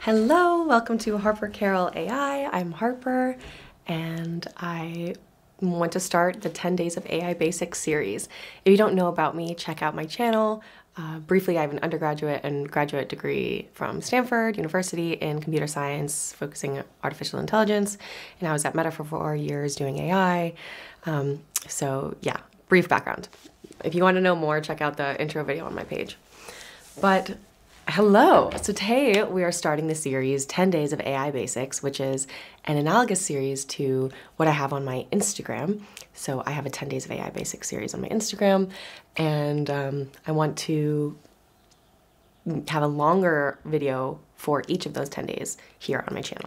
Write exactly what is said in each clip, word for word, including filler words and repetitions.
Hello, welcome to Harper Carroll A I. I'm Harper, and I want to start the ten Days of A I Basics series. If you don't know about me, check out my channel. Uh, briefly, I have an undergraduate and graduate degree from Stanford University in computer science, focusing on artificial intelligence, and I was at Meta for four years doing A I. Um, so yeah, brief background. If you want to know more, check out the intro video on my page. But hello! So today we are starting the series ten Days of A I Basics, which is an analogous series to what I have on my Instagram. So I have a ten Days of A I Basics series on my Instagram, and um, I want to have a longer video for each of those ten days here on my channel.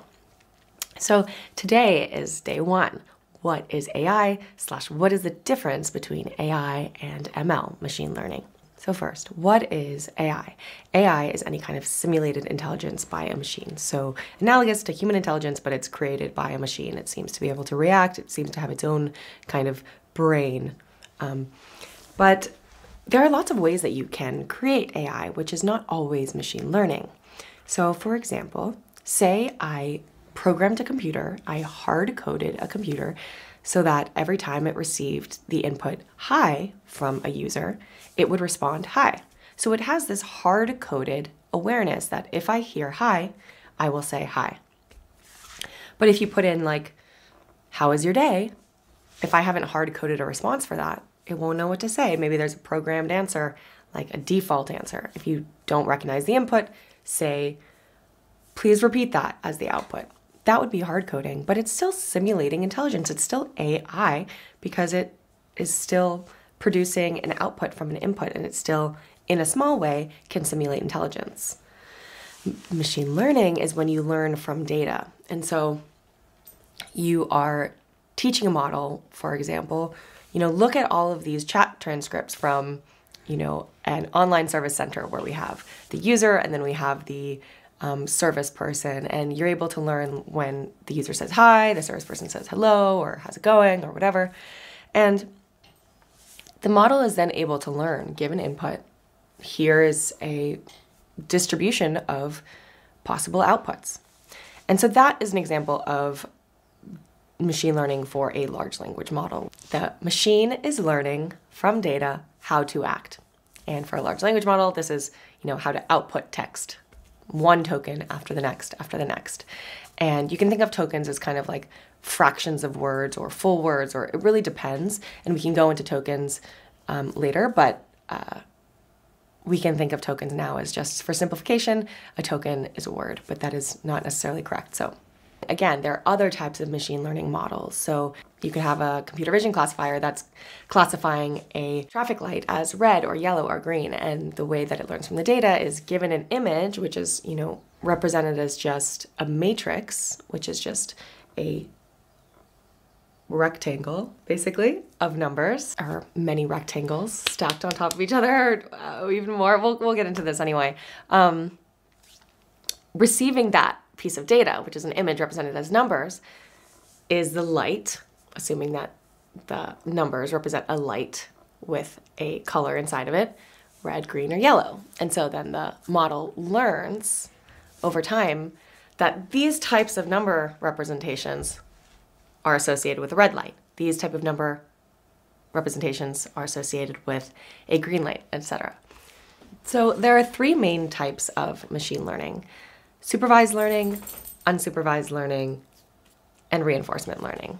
So today is day one. What is A I slash what is the difference between A I and M L, machine learning? So first, what is A I? A I is any kind of simulated intelligence by a machine. So analogous to human intelligence, but it's created by a machine. It seems to be able to react. It seems to have its own kind of brain. Um, but there are lots of ways that you can create A I, which is not always machine learning. So for example, say I programmed a computer, I hard-coded a computer so that every time it received the input hi from a user, it would respond hi. So it has this hard-coded awareness that if I hear hi, I will say hi. But if you put in like, how is your day? If I haven't hard-coded a response for that, it won't know what to say. Maybe there's a programmed answer, like a default answer. If you don't recognize the input, say, please repeat that as the output. That would be hard coding, but it's still simulating intelligence. It's still A I because it is still producing an output from an input, and it still, in a small way, can simulate intelligence. M- machine learning is when you learn from data. And so you are teaching a model, for example, you know, look at all of these chat transcripts from, you know, an online service center where we have the user and then we have the Um, service person, and you're able to learn when the user says hi, the service person says hello, or how's it going, or whatever. And the model is then able to learn, given input. Here is a distribution of possible outputs. And so that is an example of machine learning for a large language model. The machine is learning from data how to act. And for a large language model, this is, you know, how to output text. One token after the next, after the next. And you can think of tokens as kind of like fractions of words or full words, or it really depends. And we can go into tokens um, later, but uh, we can think of tokens now as just, for simplification, a token is a word, but that is not necessarily correct. So again, there are other types of machine learning models. So you could have a computer vision classifier that's classifying a traffic light as red or yellow or green. And the way that it learns from the data is given an image, which is, you know, represented as just a matrix, which is just a rectangle, basically, of numbers, or many rectangles stacked on top of each other, or uh, even more. We'll, we'll get into this anyway. Um, receiving that piece of data, which is an image represented as numbers, is the light, assuming that the numbers represent a light with a color inside of it, red, green, or yellow. And so then the model learns over time that these types of number representations are associated with a red light. These type of number representations are associated with a green light, et cetera. So there are three main types of machine learning: supervised learning, unsupervised learning, and reinforcement learning.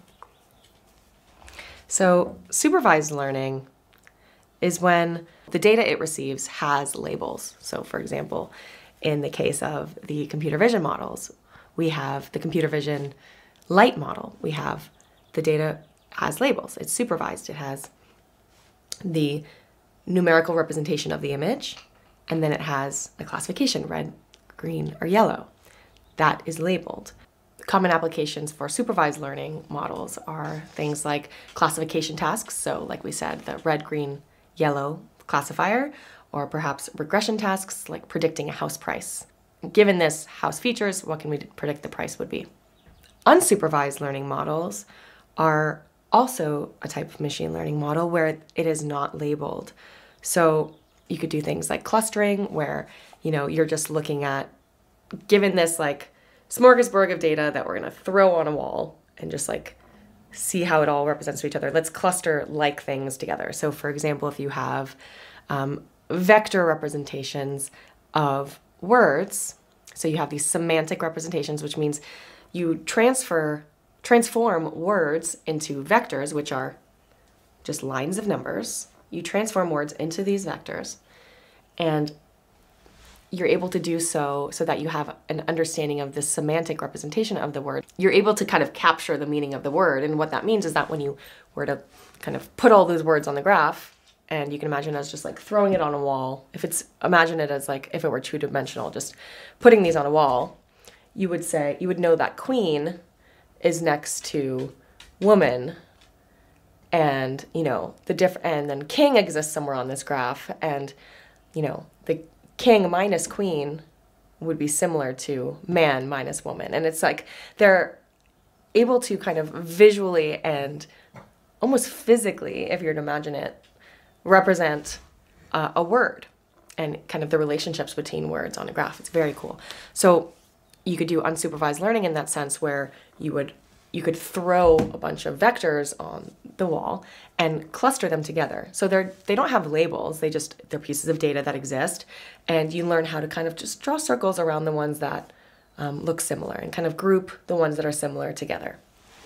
So supervised learning is when the data it receives has labels. So for example, in the case of the computer vision models, we have the computer vision light model. We have the data has labels. It's supervised. It has the numerical representation of the image, and then it has a classification, red, green, or yellow. That is labeled. Common applications for supervised learning models are things like classification tasks, so like we said, the red, green, yellow classifier, or perhaps regression tasks like predicting a house price. Given this house features, what can we predict the price would be? Unsupervised learning models are also a type of machine learning model where it is not labeled. So you could do things like clustering, where, you know, you're just looking at given this like smorgasbord of data that we're going to throw on a wall and just like see how it all represents to each other. Let's cluster like things together. So for example, if you have um, vector representations of words, so you have these semantic representations, which means you transfer, transform words into vectors, which are just lines of numbers. You transform words into these vectors, and you're able to do so so that you have an understanding of the semantic representation of the word. You're able to kind of capture the meaning of the word, and what that means is that when you were to kind of put all those words on the graph, and you can imagine as just like throwing it on a wall, if it's, imagine it as like if it were two-dimensional, just putting these on a wall, you would say, you would know that queen is next to woman, and, you know, the diff, and then king exists somewhere on this graph, and, you know, the king minus queen would be similar to man minus woman. And it's like they're able to kind of visually and almost physically, if you were to imagine it, represent uh, a word and kind of the relationships between words on a graph. It's very cool. So you could do unsupervised learning in that sense, where you would you could throw a bunch of vectors on the wall and cluster them together. So they're, they don't have labels, they just, they're pieces of data that exist, and you learn how to kind of just draw circles around the ones that um, look similar and kind of group the ones that are similar together.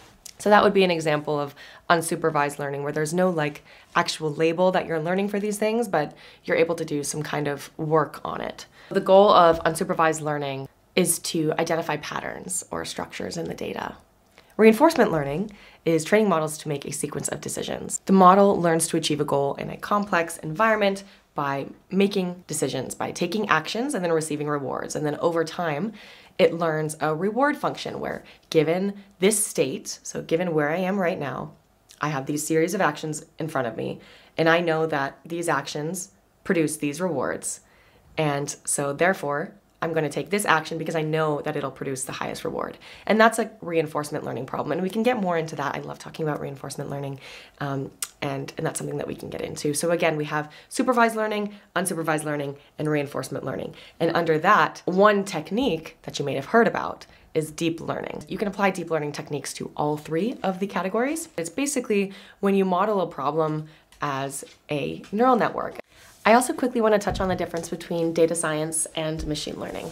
So that would be an example of unsupervised learning, where there's no like actual label that you're learning for these things, but you're able to do some kind of work on it. The goal of unsupervised learning is to identify patterns or structures in the data. Reinforcement learning is training models to make a sequence of decisions. The model learns to achieve a goal in a complex environment by making decisions, by taking actions and then receiving rewards. And then over time, it learns a reward function where, given this state, so given where I am right now, I have these series of actions in front of me, and I know that these actions produce these rewards. And so therefore, I'm going to take this action because I know that it'll produce the highest reward. And that's a reinforcement learning problem. And we can get more into that. I love talking about reinforcement learning. Um, and, and that's something that we can get into. So again, we have supervised learning, unsupervised learning, and reinforcement learning. And under that, one technique that you may have heard about is deep learning. You can apply deep learning techniques to all three of the categories. It's basically when you model a problem as a neural network. I also quickly want to touch on the difference between data science and machine learning.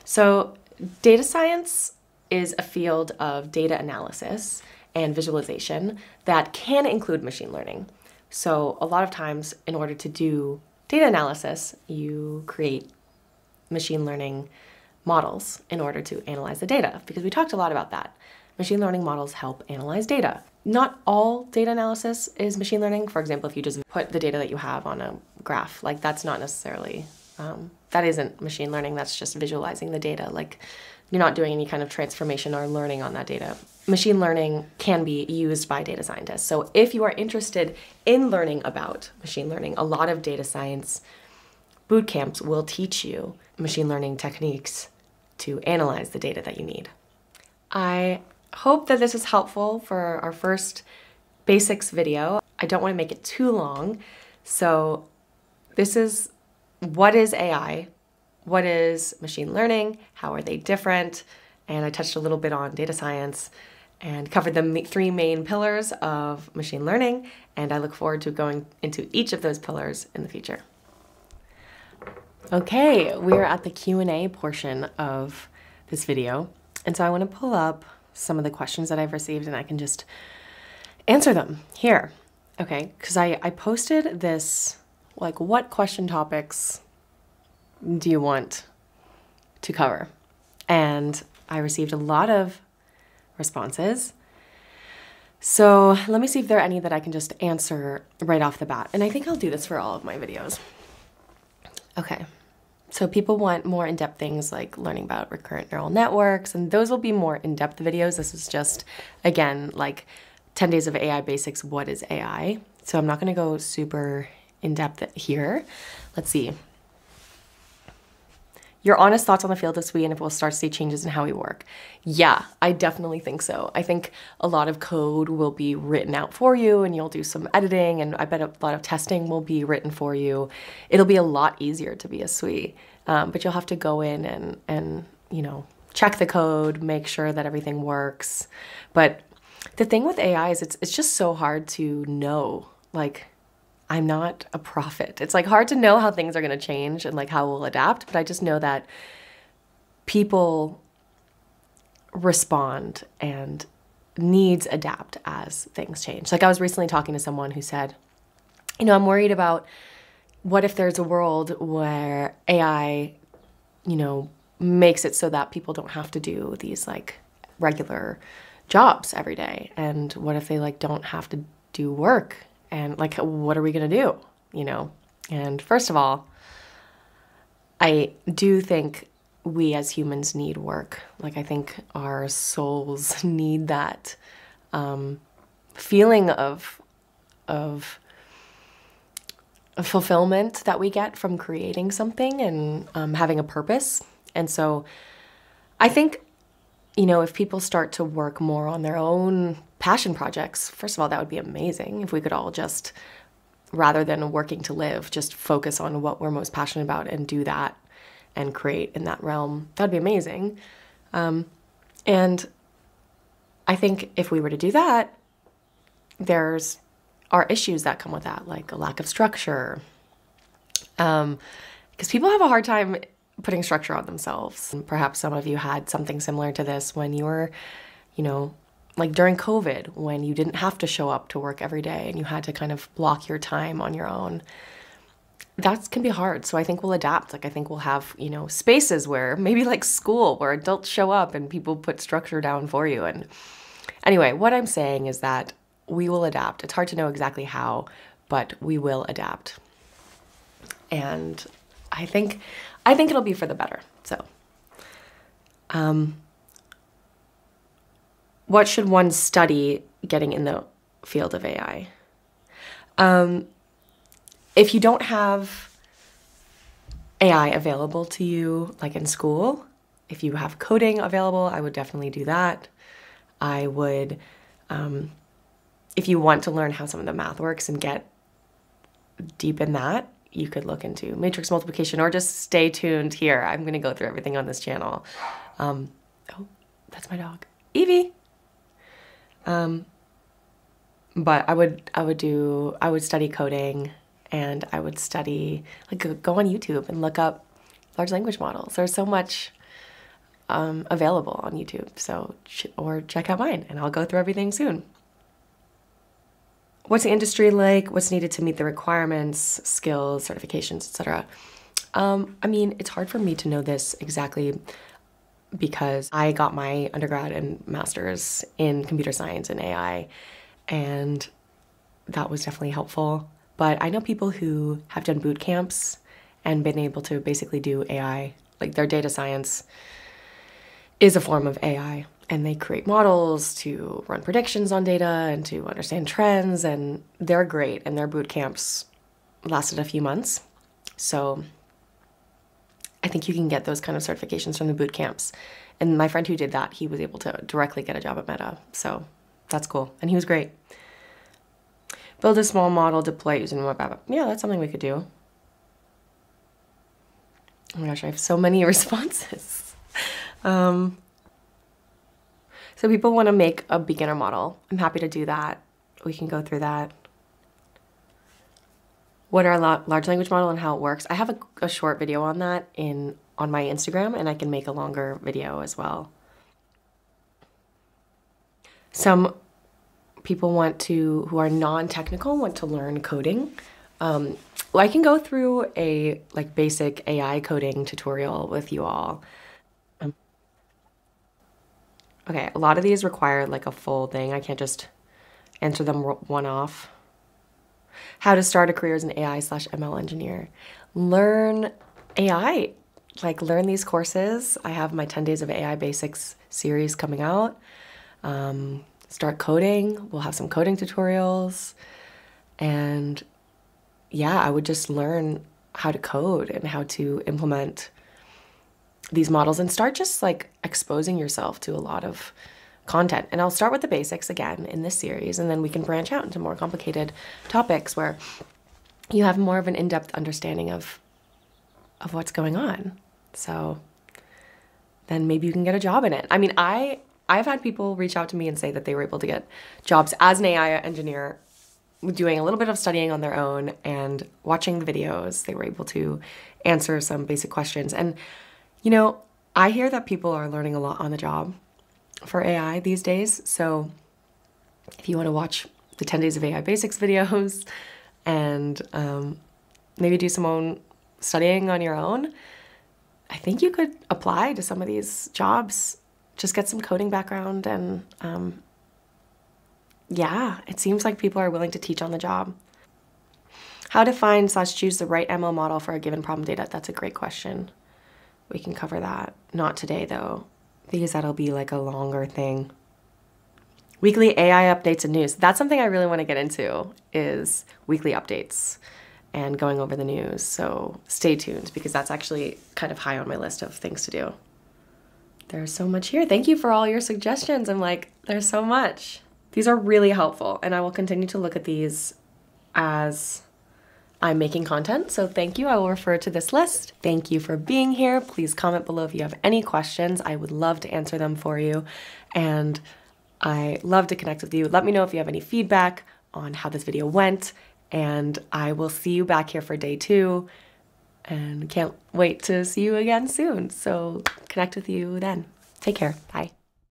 So data science is a field of data analysis and visualization that can include machine learning. So a lot of times, in order to do data analysis, you create machine learning models in order to analyze the data, because we talked a lot about that. Machine learning models help analyze data. Not all data analysis is machine learning. For example, if you just put the data that you have on a graph, like that's not necessarily, um, that isn't machine learning, that's just visualizing the data. Like you're not doing any kind of transformation or learning on that data. Machine learning can be used by data scientists. So if you are interested in learning about machine learning, a lot of data science boot camps will teach you machine learning techniques to analyze the data that you need. I hope that this is helpful for our first basics video. I don't want to make it too long. So this is, what is A I? What is machine learning? How are they different? And I touched a little bit on data science and covered the three main pillars of machine learning. And I look forward to going into each of those pillars in the future. Okay, we're at the Q and A portion of this video. And so I want to pull up some of the questions that I've received, and I can just answer them here. Okay, because I, I posted this, like, what question topics do you want to cover? And I received a lot of responses. So let me see if there are any that I can just answer right off the bat. And I think I'll do this for all of my videos. Okay. So people want more in-depth things like learning about recurrent neural networks, and those will be more in-depth videos. This is just, again, like ten days of A I basics, what is A I? So I'm not gonna go super in-depth here. Let's see. Your honest thoughts on the field this week and if we'll start to see changes in how we work. Yeah, I definitely think so. I think a lot of code will be written out for you and you'll do some editing, and I bet a lot of testing will be written for you. It'll be a lot easier to be a S W E, um, but you'll have to go in and, and you know, check the code, make sure that everything works. But the thing with A I is it's, it's just so hard to know. Like, I'm not a prophet. It's like hard to know how things are going to change and like how we'll adapt. But I just know that people respond and needs adapt as things change. Like I was recently talking to someone who said, you know, I'm worried about what if there's a world where A I, you know, makes it so that people don't have to do these like regular jobs every day. And what if they like don't have to do work? And like, what are we going to do? You know? And first of all, I do think we as humans need work. Like I think our souls need that um, feeling of, of fulfillment that we get from creating something and um, having a purpose. And so I think, you know, if people start to work more on their own passion projects, first of all, that would be amazing if we could all just, rather than working to live, just focus on what we're most passionate about and do that and create in that realm. That'd be amazing. Um, and I think if we were to do that, there's are issues that come with that, like a lack of structure. Um, because people have a hard time putting structure on themselves. And perhaps some of you had something similar to this when you were, you know, like during COVID, when you didn't have to show up to work every day and you had to kind of block your time on your own. That can be hard. So I think we'll adapt. Like I think we'll have, you know, spaces where maybe like school where adults show up and people put structure down for you. And anyway, what I'm saying is that we will adapt. It's hard to know exactly how, but we will adapt. And I think, I think it'll be for the better. So, um, what should one study getting in the field of A I? Um, If you don't have A I available to you, like in school, if you have coding available, I would definitely do that. I would, um, if you want to learn how some of the math works and get deep in that, you could look into matrix multiplication or just stay tuned here. I'm going to go through everything on this channel. Um, oh, that's my dog, Evie. Um, but I would, I would do, I would study coding. And I would study, like go on YouTube and look up large language models. There's so much um, available on YouTube. So, ch or check out mine and I'll go through everything soon. What's the industry like? What's needed to meet the requirements, skills, certifications, et cetera? Um, I mean, it's hard for me to know this exactly because I got my undergrad and master's in computer science and A I, and that was definitely helpful. But I know people who have done boot camps and been able to basically do A I, like their data science is a form of A I. And they create models to run predictions on data and to understand trends, and they're great. And their boot camps lasted a few months. So I think you can get those kind of certifications from the boot camps. And my friend who did that, he was able to directly get a job at Meta. So that's cool. And he was great. Build a small model, deploy it using a web app. Yeah, that's something we could do. Oh my gosh, I have so many responses. um, so people want to make a beginner model. I'm happy to do that. We can go through that. What are a large language model and how it works? I have a, a short video on that in on my Instagram, and I can make a longer video as well. Some people want to, who are non-technical, want to learn coding. Um, well, I can go through a like basic A I coding tutorial with you all. Um, okay, a lot of these require like a full thing. I can't just answer them one off. How to start a career as an A I slash M L engineer. Learn A I, like learn these courses. I have my ten days of A I basics series coming out. Um, start coding. We'll have some coding tutorials. And yeah, I would just learn how to code and how to implement these models and start just like exposing yourself to a lot of content. And I'll start with the basics again in this series, and then we can branch out into more complicated topics where you have more of an in-depth understanding of, of what's going on. So then maybe you can get a job in it. I mean, I, I've had people reach out to me and say that they were able to get jobs as an A I engineer doing a little bit of studying on their own and watching the videos. They were able to answer some basic questions. And, you know, I hear that people are learning a lot on the job for A I these days. So if you want to watch the ten days of A I basics videos and um, maybe do some own studying on your own, I think you could apply to some of these jobs. Just get some coding background and um, yeah, it seems like people are willing to teach on the job. How to find slash choose the right M L model for a given problem data. That's a great question. We can cover that. Not today though, because that'll be like a longer thing. Weekly A I updates and news. That's something I really want to get into, is weekly updates and going over the news. So stay tuned, because that's actually kind of high on my list of things to do. There's so much here. Thank you for all your suggestions. I'm like, there's so much. These are really helpful, and I will continue to look at these as I'm making content. So thank you. I will refer to this list. Thank you for being here. Please comment below if you have any questions. I would love to answer them for you. And I love to connect with you. Let me know if you have any feedback on how this video went, and I will see you back here for day two, and can't wait to see you again soon. So connect with you then. Take care. Bye.